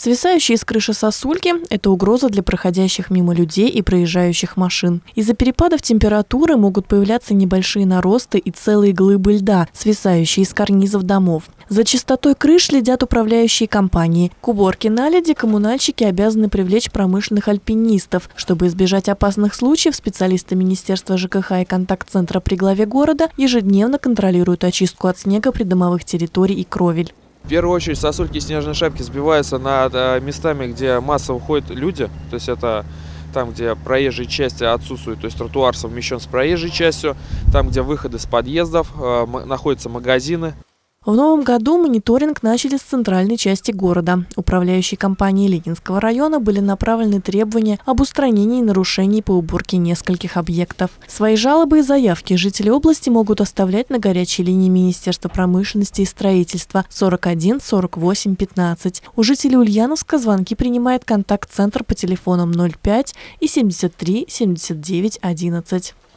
Свисающие с крыши сосульки – это угроза для проходящих мимо людей и проезжающих машин. Из-за перепадов температуры могут появляться небольшие наросты и целые глыбы льда, свисающие из карнизов домов. За чистотой крыш следят управляющие компании. К уборке наледи коммунальщики обязаны привлечь промышленных альпинистов. Чтобы избежать опасных случаев, специалисты Министерства ЖКХ и контакт-центра при главе города ежедневно контролируют очистку от снега придомовых территорий и кровель. В первую очередь сосульки и снежные шапки сбиваются над местами, где массово ходят люди. То есть это там, где проезжие части отсутствуют, то есть тротуар совмещен с проезжей частью. Там, где выходы с подъездов, находятся магазины. В новом году мониторинг начали с центральной части города. Управляющей компанией Ленинского района были направлены требования об устранении нарушений по уборке нескольких объектов. Свои жалобы и заявки жители области могут оставлять на горячей линии Министерства промышленности и строительства 41 48 15. У жителей Ульяновска звонки принимает контакт-центр по телефонам 05 и 73 79 11.